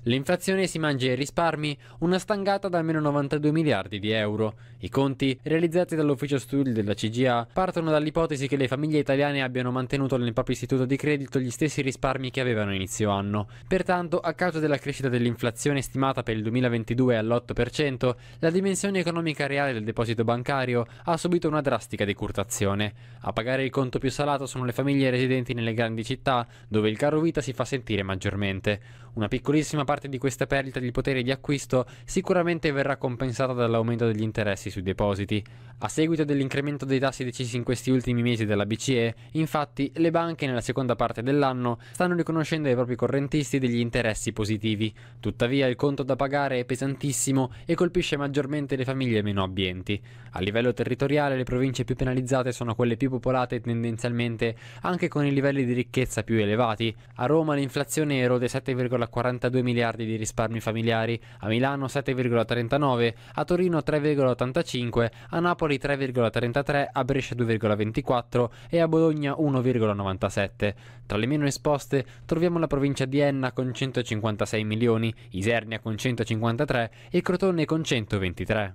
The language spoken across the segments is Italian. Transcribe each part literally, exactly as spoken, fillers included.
L'inflazione si mangia i risparmi, una stangata da almeno novantadue miliardi di euro. I conti, realizzati dall'ufficio studi della C G A, partono dall'ipotesi che le famiglie italiane abbiano mantenuto nel proprio istituto di credito gli stessi risparmi che avevano a inizio anno. Pertanto, a causa della crescita dell'inflazione stimata per il duemilaventidue all'otto per cento, la dimensione economica reale del deposito bancario ha subito una drastica decurtazione. A pagare il conto più salato sono le famiglie residenti nelle grandi città, dove il caro vita si fa sentire maggiormente. Una piccolissima parte di questa perdita di potere di acquisto sicuramente verrà compensata dall'aumento degli interessi sui depositi. A seguito dell'incremento dei tassi decisi in questi ultimi mesi dalla B C E, infatti, le banche nella seconda parte dell'anno stanno riconoscendo ai propri correntisti degli interessi positivi. Tuttavia il conto da pagare è pesantissimo e colpisce maggiormente le famiglie meno abbienti. A livello territoriale le province più penalizzate sono quelle più popolate tendenzialmente, anche con i livelli di ricchezza più elevati. A Roma l'inflazione erode sette virgola quarantadue miliardi di risparmi familiari, a Milano sette virgola trentanove, a Torino tre virgola ottantacinque, a Napoli tre virgola trentatré, a Brescia due virgola ventiquattro e a Bologna uno virgola novantasette. Tra le meno esposte troviamo la provincia di Enna con centocinquantasei milioni, Isernia con centocinquantatré e Crotone con centoventitré.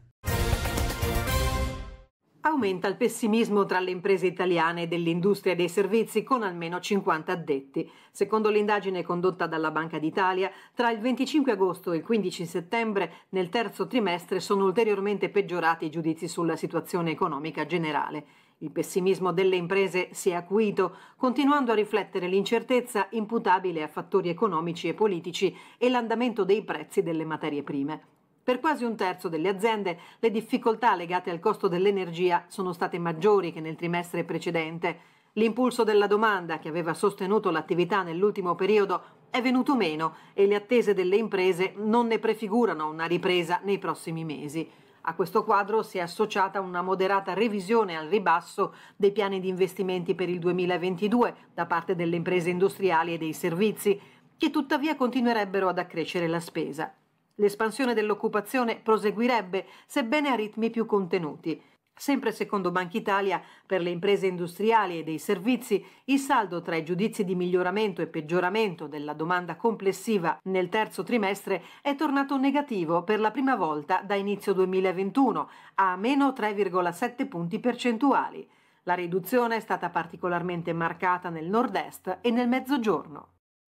Aumenta il pessimismo tra le imprese italiane dell'industria e dei servizi con almeno cinquanta addetti. Secondo l'indagine condotta dalla Banca d'Italia, tra il venticinque agosto e il quindici settembre, nel terzo trimestre, sono ulteriormente peggiorati i giudizi sulla situazione economica generale. Il pessimismo delle imprese si è acuito, continuando a riflettere l'incertezza imputabile a fattori economici e politici e l'andamento dei prezzi delle materie prime. Per quasi un terzo delle aziende le difficoltà legate al costo dell'energia sono state maggiori che nel trimestre precedente. L'impulso della domanda, che aveva sostenuto l'attività nell'ultimo periodo, è venuto meno e le attese delle imprese non ne prefigurano una ripresa nei prossimi mesi. A questo quadro si è associata una moderata revisione al ribasso dei piani di investimenti per il duemilaventidue da parte delle imprese industriali e dei servizi, che tuttavia continuerebbero ad accrescere la spesa. L'espansione dell'occupazione proseguirebbe, sebbene a ritmi più contenuti. Sempre secondo Banca Italia, per le imprese industriali e dei servizi, il saldo tra i giudizi di miglioramento e peggioramento della domanda complessiva nel terzo trimestre è tornato negativo per la prima volta da inizio duemilaventuno, a meno tre virgola sette punti percentuali. La riduzione è stata particolarmente marcata nel nord-est e nel mezzogiorno.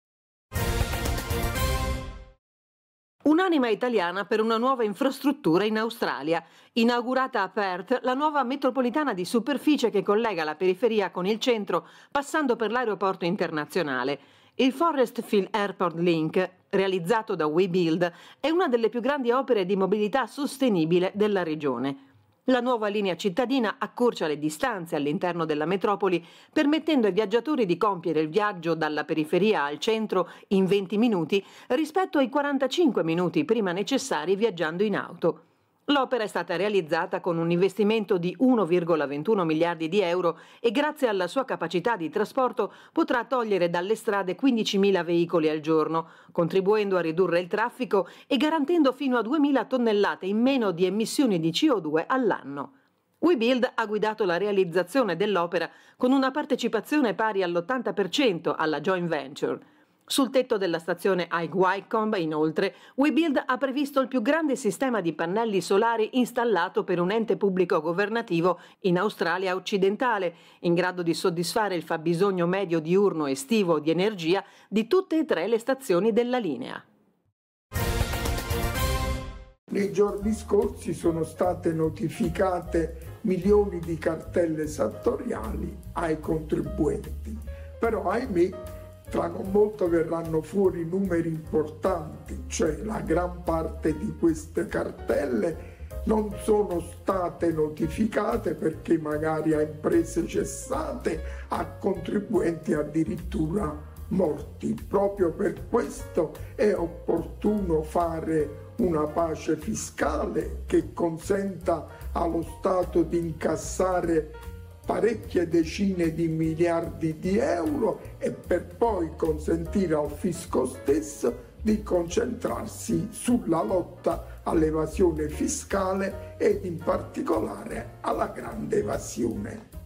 Un'anima italiana per una nuova infrastruttura in Australia. Inaugurata a Perth, la nuova metropolitana di superficie che collega la periferia con il centro, passando per l'aeroporto internazionale. Il Forestfield Airport Link, realizzato da WeBuild, è una delle più grandi opere di mobilità sostenibile della regione. La nuova linea cittadina accorcia le distanze all'interno della metropoli, permettendo ai viaggiatori di compiere il viaggio dalla periferia al centro in venti minuti rispetto ai quarantacinque minuti prima necessari viaggiando in auto. L'opera è stata realizzata con un investimento di uno virgola ventuno miliardi di euro e grazie alla sua capacità di trasporto potrà togliere dalle strade quindicimila veicoli al giorno, contribuendo a ridurre il traffico e garantendo fino a duemila tonnellate in meno di emissioni di C O due all'anno. WeBuild ha guidato la realizzazione dell'opera con una partecipazione pari all'ottanta per cento alla joint venture. Sul tetto della stazione High Wycombe, inoltre, WeBuild ha previsto il più grande sistema di pannelli solari installato per un ente pubblico governativo in Australia occidentale, in grado di soddisfare il fabbisogno medio diurno estivo di energia di tutte e tre le stazioni della linea. Nei giorni scorsi sono state notificate milioni di cartelle esattoriali ai contribuenti, però ahimè tra non molto verranno fuori numeri importanti, cioè la gran parte di queste cartelle non sono state notificate perché magari a imprese cessate, a contribuenti addirittura morti. Proprio per questo è opportuno fare una pace fiscale che consenta allo Stato di incassare parecchie decine di miliardi di euro e per poi consentire al fisco stesso di concentrarsi sulla lotta all'evasione fiscale ed in particolare alla grande evasione.